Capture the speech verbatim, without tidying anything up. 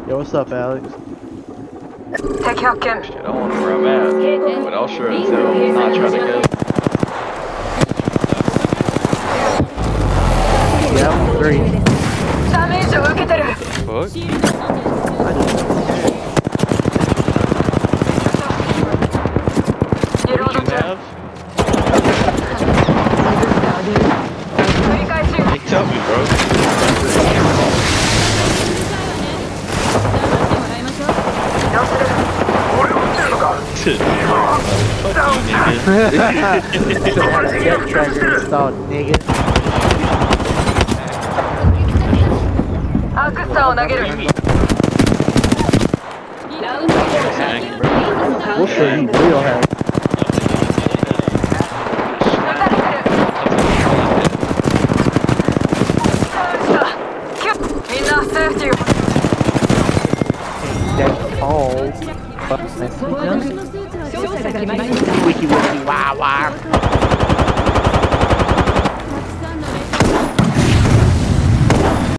Yo, what's up, Alex? Shit, I don't know where I'm at, but I'll sure as hell not try to go. Yeah, I'm three. What? What did you have? Hey, tell me, bro. Fuck you, nigga. Jet tracker installed, nigga. We'll show you real hack. That's cold. Wiki wiki wah wah.